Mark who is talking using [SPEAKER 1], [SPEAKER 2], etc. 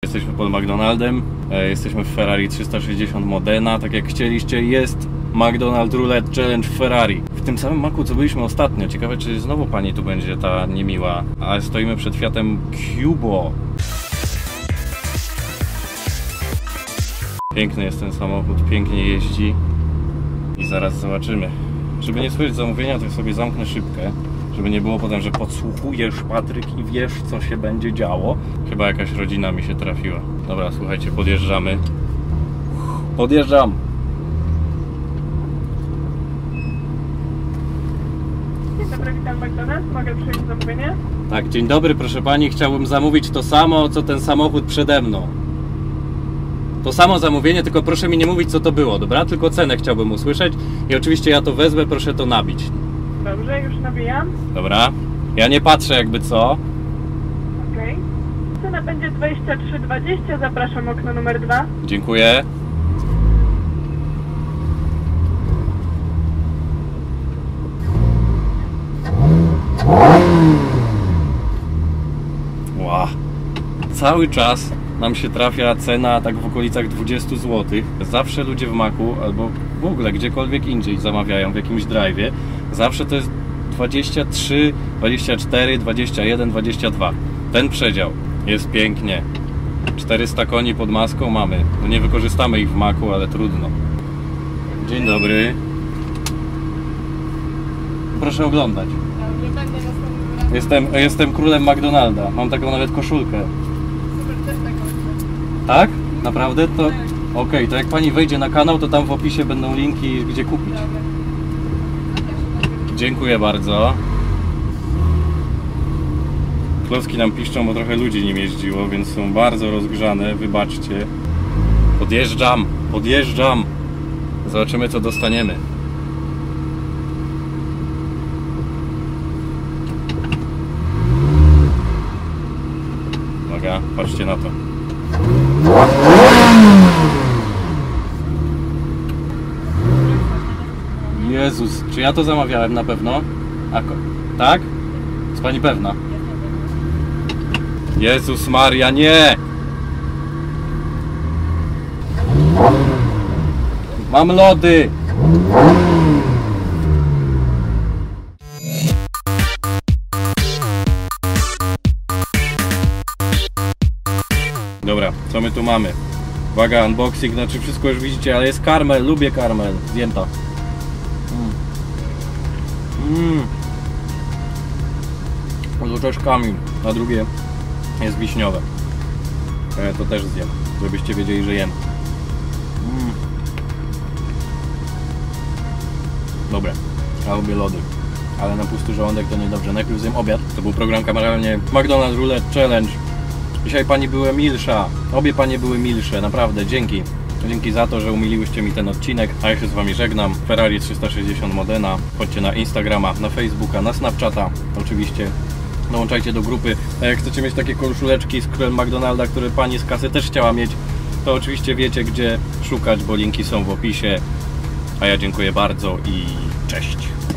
[SPEAKER 1] Jesteśmy pod McDonaldem, jesteśmy w Ferrari 360 Modena. Tak jak chcieliście, jest McDonald's Roulette Challenge Ferrari. W tym samym maku, co byliśmy ostatnio. Ciekawe, czy znowu pani tu będzie ta niemiła. Ale stoimy przed Fiatem Cubo. Piękny jest ten samochód, pięknie jeździ. I zaraz zobaczymy. Żeby nie słyszeć zamówienia, to sobie zamknę szybkę. Żeby nie było potem, że podsłuchujesz, Patryk, i wiesz, co się będzie działo. Chyba jakaś rodzina mi się trafiła. Dobra, słuchajcie, podjeżdżamy. Podjeżdżam!
[SPEAKER 2] Dzień dobry, witam McDonald's. Mogę przyjąć zamówienie?
[SPEAKER 1] Tak, dzień dobry, proszę pani. Chciałbym zamówić to samo, co ten samochód przede mną. To samo zamówienie, tylko proszę mi nie mówić, co to było, dobra? Tylko cenę chciałbym usłyszeć. I oczywiście ja to wezmę, proszę to nabić.
[SPEAKER 2] Dobrze, już nabijam.
[SPEAKER 1] Dobra. Ja nie patrzę jakby co.
[SPEAKER 2] Okej. Cena będzie 23,20. Zapraszam, okno numer 2.
[SPEAKER 1] Dziękuję. Wow. Cały czas nam się trafia cena tak w okolicach 20 zł. Zawsze ludzie w Macu albo w ogóle gdziekolwiek indziej zamawiają w jakimś drive'ie. Zawsze to jest 23, 24, 21, 22. Ten przedział. Jest pięknie. 400 koni pod maską mamy. No nie wykorzystamy ich w Macu, ale trudno. Dzień dobry. Proszę oglądać. Jestem królem McDonalda. Mam taką nawet koszulkę. Tak? Naprawdę? To okej, to jak pani wejdzie na kanał, to tam w opisie będą linki, gdzie kupić. Dziękuję bardzo. Klocki nam piszczą, bo trochę ludzi nim jeździło, więc są bardzo rozgrzane, wybaczcie. Podjeżdżam, podjeżdżam. Zobaczymy, co dostaniemy. Uwaga, patrzcie na to. Jezus, czy ja to zamawiałem na pewno? Tak? Jest pani pewna? Jezus Maria, nie! Mam lody! Dobra, co my tu mamy? Uwaga, unboxing, znaczy wszystko już widzicie, ale jest karmel, lubię karmel, zdjęta. Z oczeczkami, a drugie jest wiśniowe. To też zjem, żebyście wiedzieli, że jem. Dobre, ja lubię lody, ale na pusty żołądek to niedobrze. Najpierw zjem obiad. To był program kameralnie McDonald's Roulette Challenge. Dzisiaj pani były milsza, obie panie były milsze, naprawdę, dzięki. Dzięki za to, że umiliłyście mi ten odcinek, a ja się z wami żegnam. Ferrari 360 Modena, chodźcie na Instagrama, na Facebooka, na Snapchata, oczywiście. Dołączajcie do grupy. A jak chcecie mieć takie koszuleczki z królem McDonalda, które pani z kasy też chciała mieć, to oczywiście wiecie, gdzie szukać, bo linki są w opisie. A ja dziękuję bardzo i cześć.